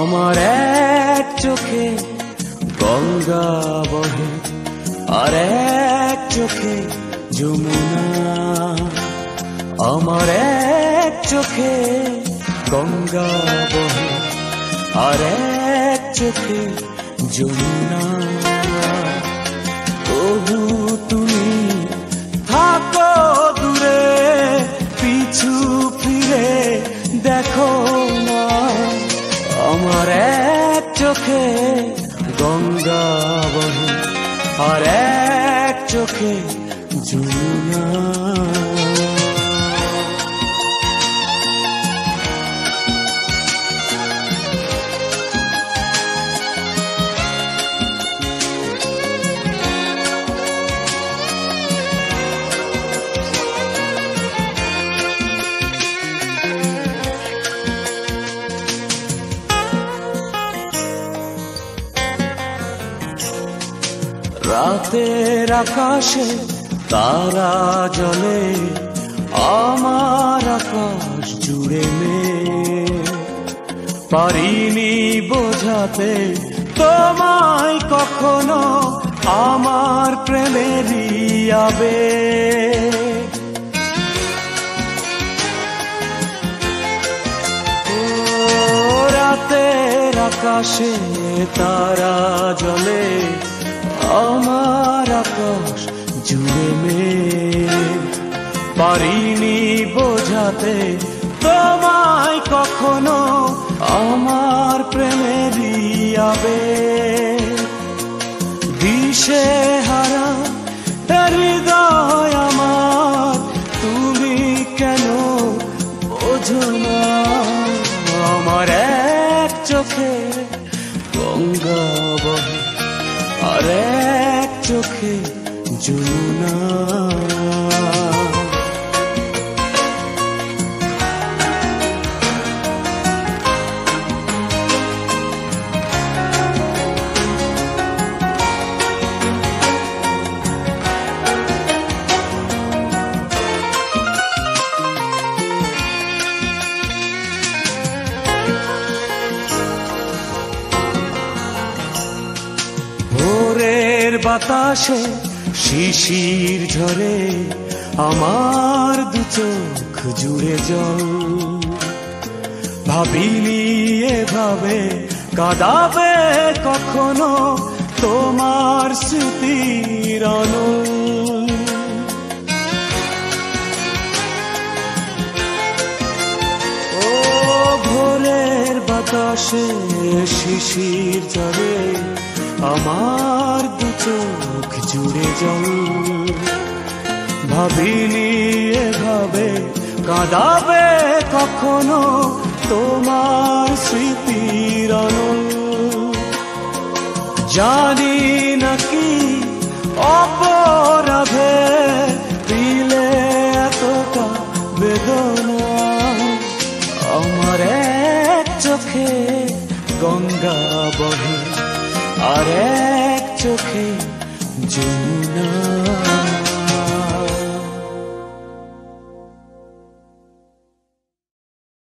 আমার এক চোখে গঙ্গা বহে আর এক চোখে যমুনা, আমার এক চোখে গঙ্গা বহে আর এক চোখে যমুনা। তবু তুমি থাকো দূরে, পিছু ফিরে দেখো না, আমার এক চোখে গঙ্গা বহে আর এক চোখে যমুনা। রাতের আকাশে তারা জ্বলে, আমার আকাশ জুড়ে মেঘ, পারিনি বোঝাতে তোমায় কখনো আমার প্রেমেরই আবেগ। রাতের আকাশে তারা জ্বলে, আমার আকাশ জুড়ে মেঘ, পারিনি বোঝাতে তোমায় কখনো আমার প্রেমেরই আবেগ। দিশে হারা হৃদয় আমার, তুমি কেন বোঝো না, আমার এক চোখে গঙ্গা বহে আর এক চোখে যমুনা। ভোরের বাতাসে শিশির ঝরে, আমার দু চোখ জুড়ে জল, ভাবিনি এভাবে কাঁদাবে কখনো তোমার স্মৃতির অনল। ও ভোরের বাতাসে শিশির ঝরে, আমার দু চোখ জুড়ে জল, ভাবিনি এভাবে কাঁদাবে কখনো তোমার স্মৃতির অনল। জানি নাকি অপরাধে দিলে এতটা বেদনা, আমার এক চোখে গঙ্গা বহে আর এক চোখে যমুনা।